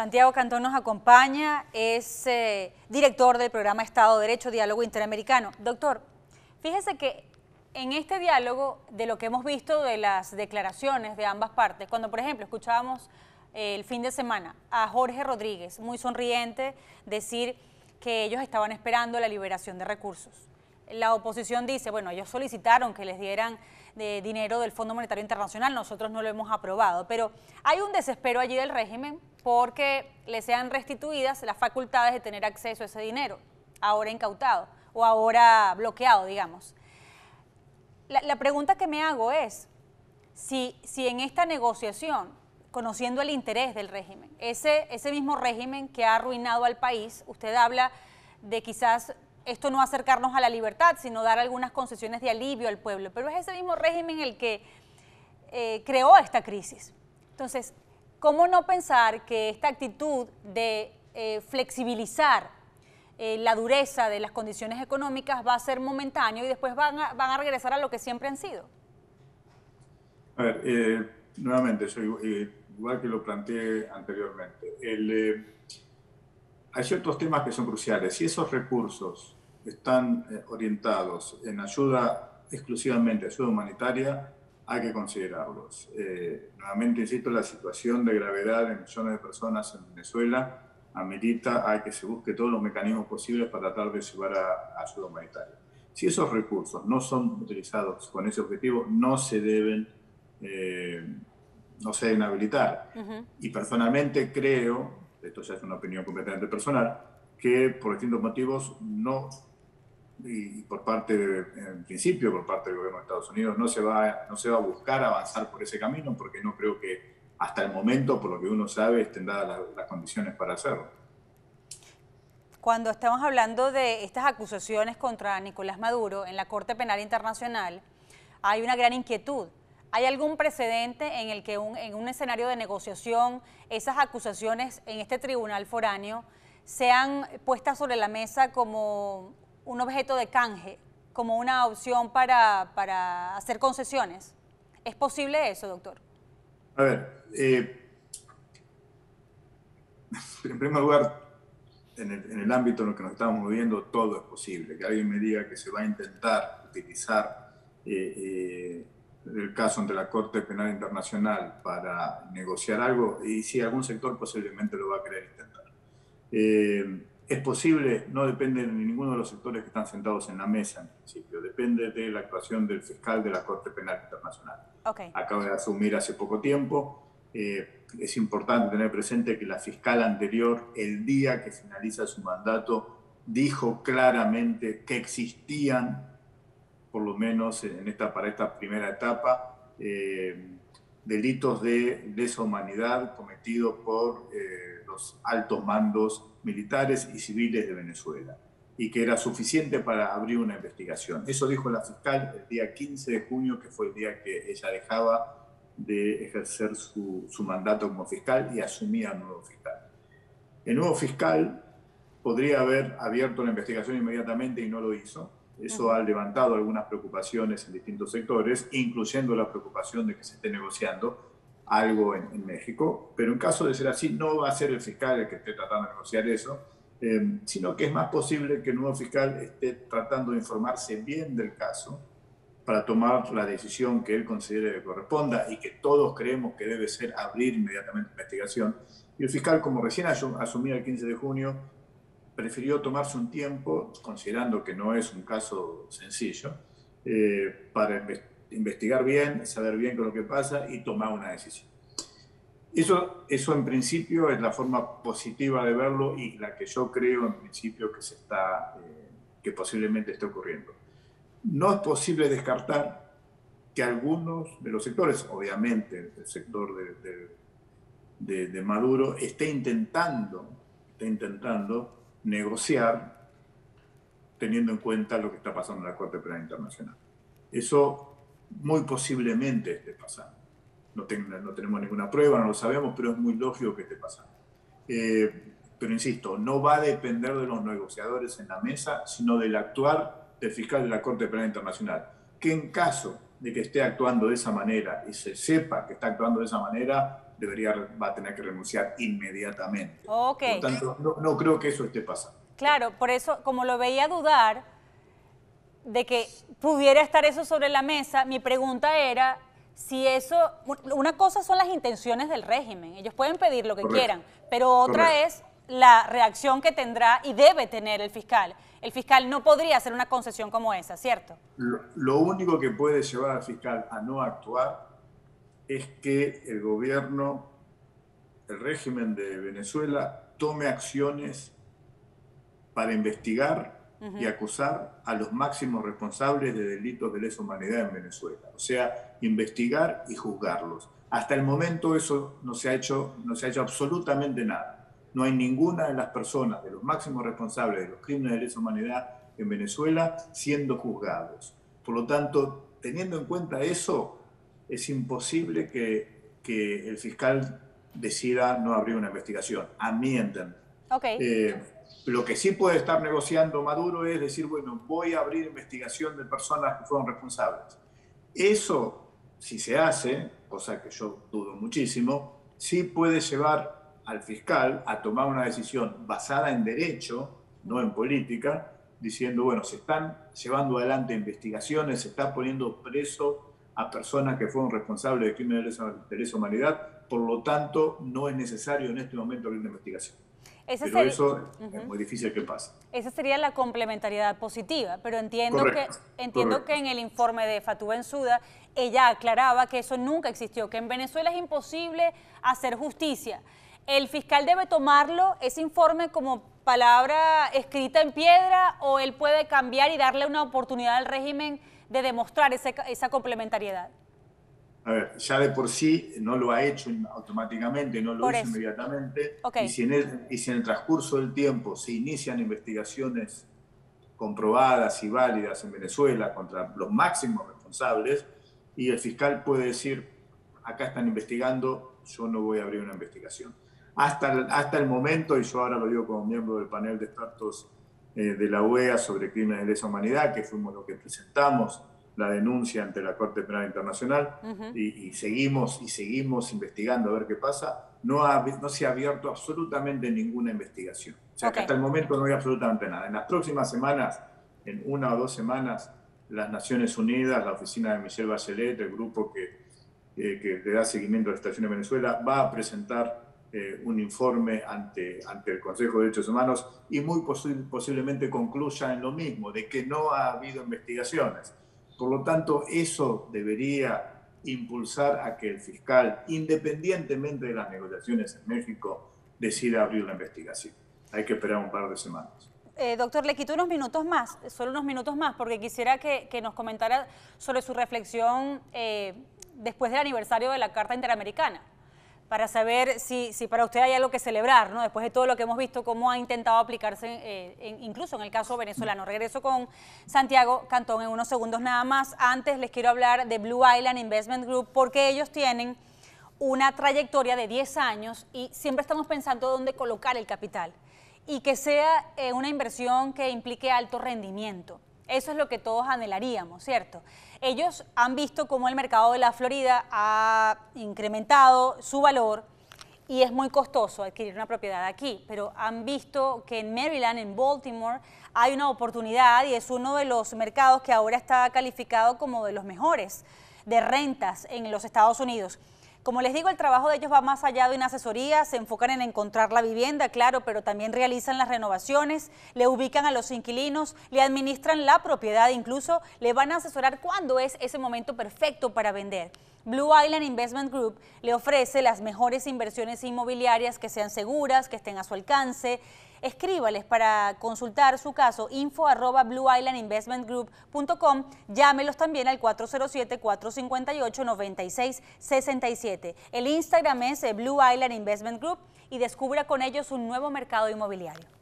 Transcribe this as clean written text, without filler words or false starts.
Santiago Cantón nos acompaña, es director del programa Estado de Derecho, Diálogo Interamericano. Doctor, fíjese que en este diálogo, de lo que hemos visto de las declaraciones de ambas partes, cuando por ejemplo escuchábamos el fin de semana a Jorge Rodríguez, muy sonriente, decir que ellos estaban esperando la liberación de recursos. La oposición dice, bueno, ellos solicitaron que les dieran dinero del Fondo Monetario Internacional, nosotros no lo hemos aprobado, pero hay un desespero allí del régimen porque les sean restituidas las facultades de tener acceso a ese dinero, ahora incautado o ahora bloqueado, digamos. La pregunta que me hago es, si en esta negociación, conociendo el interés del régimen, ese mismo régimen que ha arruinado al país, usted habla de quizás esto no acercarnos a la libertad, sino dar algunas concesiones de alivio al pueblo, pero es ese mismo régimen el que creó esta crisis. Entonces, ¿cómo no pensar que esta actitud de flexibilizar la dureza de las condiciones económicas va a ser momentáneo y después van a regresar a lo que siempre han sido? A ver, nuevamente, igual que lo planteé anteriormente, hay ciertos temas que son cruciales. Si esos recursos están orientados en ayuda, exclusivamente ayuda humanitaria, hay que considerarlos. Nuevamente, insisto, la situación de gravedad de millones de personas en Venezuela amerita a que se busque todos los mecanismos posibles para tratar de llevar a ayuda humanitaria. Si esos recursos no son utilizados con ese objetivo, no se deben habilitar. Y personalmente creo, esto ya es una opinión completamente personal, que por distintos motivos no, y por parte en principio por parte del gobierno de Estados Unidos, no se va a buscar avanzar por ese camino, porque no creo que hasta el momento, por lo que uno sabe, estén dadas las condiciones para hacerlo. Cuando estamos hablando de estas acusaciones contra Nicolás Maduro en la Corte Penal Internacional, hay una gran inquietud. ¿Hay algún precedente en el que en un escenario de negociación esas acusaciones en este tribunal foráneo sean puestas sobre la mesa como un objeto de canje, como una opción para hacer concesiones? ¿Es posible eso, doctor? A ver, en primer lugar, en el ámbito en el que nos estamos moviendo, todo es posible. Que alguien me diga que se va a intentar utilizar el caso ante la Corte Penal Internacional para negociar algo, y si algún sector posiblemente lo va a querer intentar. Es posible, no depende de ninguno de los sectores que están sentados en la mesa en principio, depende de la actuación del fiscal de la Corte Penal Internacional. Okay. Acaba de asumir hace poco tiempo. Es importante tener presente que la fiscal anterior, el día que finaliza su mandato, dijo claramente que existían, por lo menos para esta primera etapa, delitos de lesa humanidad cometidos por los altos mandos militares y civiles de Venezuela, y que era suficiente para abrir una investigación. Eso dijo la fiscal el día 15 de junio, que fue el día que ella dejaba de ejercer su mandato como fiscal y asumía un nuevo fiscal. El nuevo fiscal podría haber abierto la investigación inmediatamente y no lo hizo. Eso ha levantado algunas preocupaciones en distintos sectores, incluyendo la preocupación de que se esté negociando algo en México. Pero en caso de ser así, no va a ser el fiscal el que esté tratando de negociar eso, sino que es más posible que el nuevo fiscal esté tratando de informarse bien del caso para tomar la decisión que él considere que corresponda y que todos creemos que debe ser abrir inmediatamente la investigación. Y el fiscal, como recién asumía el 15 de junio, prefirió tomarse un tiempo, considerando que no es un caso sencillo, para investigar bien, saber bien qué es lo que pasa y tomar una decisión. Eso en principio es la forma positiva de verlo y la que yo creo en principio que posiblemente esté ocurriendo. No es posible descartar que algunos de los sectores, obviamente el sector de Maduro, esté intentando negociar teniendo en cuenta lo que está pasando en la Corte Penal Internacional. Eso muy posiblemente esté pasando. No tenemos ninguna prueba, no lo sabemos, pero es muy lógico que esté pasando. Pero insisto, no va a depender de los negociadores en la mesa, sino del actuar del fiscal de la Corte Penal Internacional, que en caso de que esté actuando de esa manera y se sepa que está actuando de esa manera, va a tener que renunciar inmediatamente. Ok. Por lo tanto, no creo que eso esté pasando. Claro, por eso, como lo veía dudar de que pudiera estar eso sobre la mesa, mi pregunta era si eso, una cosa son las intenciones del régimen, ellos pueden pedir lo que quieran, pero otra es la reacción que tendrá y debe tener el fiscal. El fiscal no podría hacer una concesión como esa, ¿cierto? Lo único que puede llevar al fiscal a no actuar es que el gobierno, el régimen de Venezuela, tome acciones para investigar y acusar a los máximos responsables de delitos de lesa humanidad en Venezuela. O sea, investigar y juzgarlos. Hasta el momento eso no se ha hecho absolutamente nada. No hay ninguna de las personas, de los máximos responsables de los crímenes de lesa humanidad en Venezuela, siendo juzgados. Por lo tanto, teniendo en cuenta eso, es imposible que el fiscal decida no abrir una investigación, a mi entender. Okay. Lo que sí puede estar negociando Maduro es decir, bueno, voy a abrir investigación de personas que fueron responsables. Eso, si se hace, cosa que yo dudo muchísimo, sí puede llevar al fiscal a tomar una decisión basada en derecho, no en política, diciendo, bueno, se están llevando adelante investigaciones, se está poniendo preso a personas que fueron responsables de crímenes de lesa humanidad, por lo tanto, no es necesario en este momento abrir una investigación. Pero eso es muy difícil que pase. Esa sería la complementariedad positiva, pero entiendo que en el informe de Fatou Bensouda ella aclaraba que eso nunca existió, que en Venezuela es imposible hacer justicia. ¿El fiscal debe tomarlo, ese informe, como palabra escrita en piedra, o él puede cambiar y darle una oportunidad al régimen de demostrar esa complementariedad? A ver, ya de por sí no lo ha hecho automáticamente, no lo hizo inmediatamente, y si en el transcurso del tiempo se inician investigaciones comprobadas y válidas en Venezuela contra los máximos responsables, y el fiscal puede decir, acá están investigando, yo no voy a abrir una investigación. Hasta el momento, y yo ahora lo digo como miembro del panel de expertos de la OEA sobre crímenes de lesa humanidad, que fuimos los que presentamos la denuncia ante la Corte Penal Internacional, y seguimos investigando a ver qué pasa, no se ha abierto absolutamente ninguna investigación. O sea, que hasta el momento no hay absolutamente nada. En las próximas semanas, en 1 o 2 semanas, las Naciones Unidas, la oficina de Michelle Bachelet, el grupo que le da seguimiento a la situación en Venezuela, va a presentar un informe ante el Consejo de Derechos Humanos y muy posiblemente concluya en lo mismo, de que no ha habido investigaciones. Por lo tanto, eso debería impulsar a que el fiscal, independientemente de las negociaciones en México, decida abrir la investigación. Hay que esperar un par de semanas. Doctor, le quito unos minutos más, solo unos minutos más, porque quisiera que nos comentara sobre su reflexión después del aniversario de la Carta Interamericana, para saber si para usted hay algo que celebrar, ¿no? Después de todo lo que hemos visto, cómo ha intentado aplicarse, incluso en el caso venezolano. Regreso con Santiago Cantón en unos segundos nada más. Antes les quiero hablar de Blue Island Investment Group, porque ellos tienen una trayectoria de 10 años y siempre estamos pensando dónde colocar el capital y que sea una inversión que implique alto rendimiento. Eso es lo que todos anhelaríamos, ¿cierto? Ellos han visto cómo el mercado de la Florida ha incrementado su valor y es muy costoso adquirir una propiedad aquí, pero han visto que en Maryland, en Baltimore, hay una oportunidad y es uno de los mercados que ahora está calificado como de los mejores de rentas en los Estados Unidos. Como les digo, el trabajo de ellos va más allá de una asesoría, se enfocan en encontrar la vivienda, claro, pero también realizan las renovaciones, le ubican a los inquilinos, le administran la propiedad, incluso le van a asesorar cuándo es ese momento perfecto para vender. Blue Island Investment Group le ofrece las mejores inversiones inmobiliarias que sean seguras, que estén a su alcance. Escríbales para consultar su caso, info@blueislandinvestmentgroup.com. Llámelos también al 407-458-9667. El Instagram es Blue Island Investment Group y descubra con ellos un nuevo mercado inmobiliario.